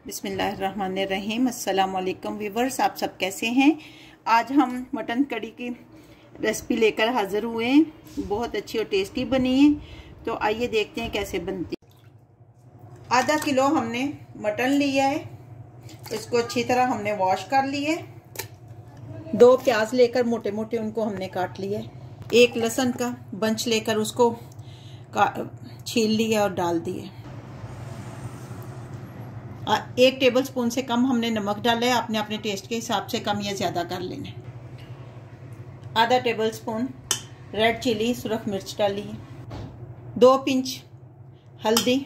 बिस्मिल्लाहिर्रहमानिर्रहीम। अस्सलाम वालेकुम व्यूवर्स, आप सब कैसे हैं। आज हम मटन कड़ी की रेसिपी लेकर हाजिर हुए हैं। बहुत अच्छी और टेस्टी बनी है, तो आइए देखते हैं कैसे बनती है। आधा किलो हमने मटन लिया है, इसको अच्छी तरह हमने वॉश कर लिया है। 2 प्याज लेकर मोटे मोटे उनको हमने काट लिया है। 1 लहसुन का बंच लेकर उसको छील लिया और डाल दिए। 1 टेबलस्पून से कम हमने नमक डाला है। आपने अपने टेस्ट के हिसाब से कम या ज़्यादा कर लेना है। आधा टेबलस्पून रेड चिली सुरख मिर्च डाली है। 2 पिंच हल्दी,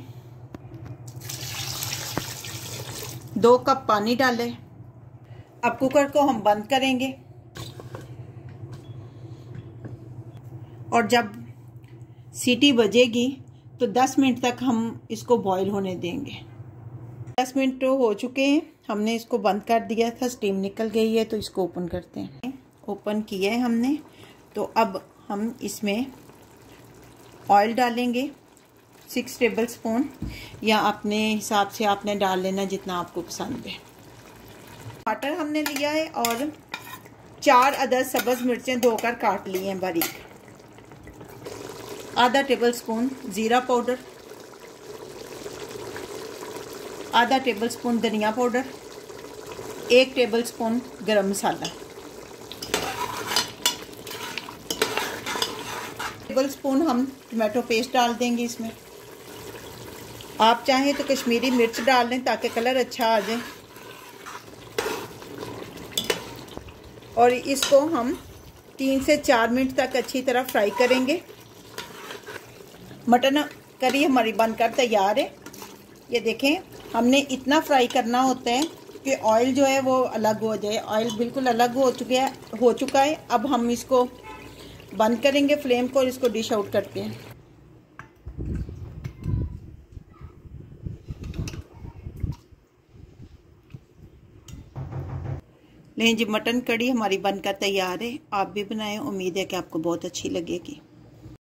2 कप पानी डाले। अब कुकर को हम बंद करेंगे और जब सीटी बजेगी तो 10 मिनट तक हम इसको बॉईल होने देंगे। 10 मिनट हो चुके हैं, हमने इसको बंद कर दिया था, स्टीम निकल गई है। तो इसको ओपन करते हैं। ओपन किया है हमने, तो अब हम इसमें ऑयल डालेंगे 6 टेबलस्पून, या अपने हिसाब से आपने डाल लेना जितना आपको पसंद है। टमाटर हमने लिया है और 4 अदद सब्ज मिर्चें धोकर काट ली हैं बारीक। आधा टेबलस्पून जीरा पाउडर, आधा टेबलस्पून धनिया पाउडर, 1 टेबलस्पून गरम मसाला, टेबलस्पून हम टमाटो पेस्ट डाल देंगे इसमें। आप चाहें तो कश्मीरी मिर्च डाल लें ताकि कलर अच्छा आ जाए। और इसको हम 3 से 4 मिनट तक अच्छी तरह फ्राई करेंगे। मटन करी हमारी बनकर तैयार है। ये देखें, हमने इतना फ्राई करना होता है कि ऑयल जो है वो अलग हो जाए। ऑयल बिल्कुल अलग हो चुका है। अब हम इसको बंद करेंगे फ्लेम को और इसको डिश आउट करते हैं। लेकिन जी मटन कड़ी हमारी बनकर तैयार है। आप भी बनाएं, उम्मीद है कि आपको बहुत अच्छी लगेगी।